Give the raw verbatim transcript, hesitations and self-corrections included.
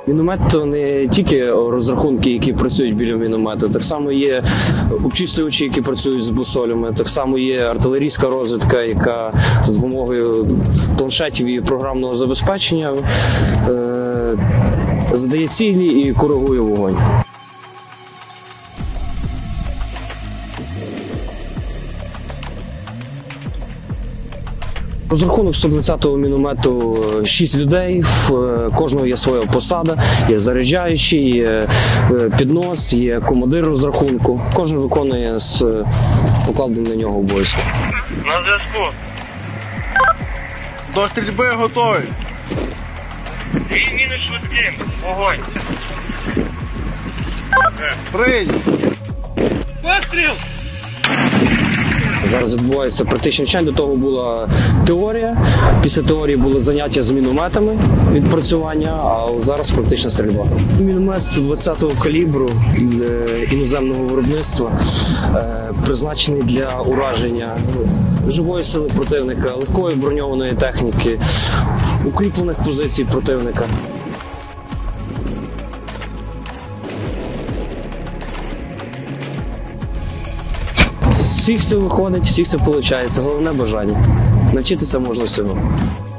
Міномет – то не тільки розрахунки, які працюють біля міномету, так само є обчислювачі, які працюють з бусолями, так само є артилерійська розвідка, яка за допомогою планшетів і програмного забезпечення е, задає цілі і коригує вогонь. Розрахунок сто двадцятого міномету – шість людей, в кожного є своя посада, є заряджаючий, є піднос, є командир розрахунку. Кожен виконує з покладені на нього обов'язки. На зв'язку. До стрільби готовий. Дві міни швидким. Огонь. Прийняв. Постріл! Зараз відбувається практичне навчання, до того була теорія, після теорії були заняття з мінометами, відпрацювання, а зараз практична стрільба. Міномет сто двадцятого калібру іноземного виробництва призначений для ураження живої сили противника, легкої броньованої техніки, укріплених позицій противника. Всіх все виходить, всіх все виходить. Головне бажання. Навчитися можна всього.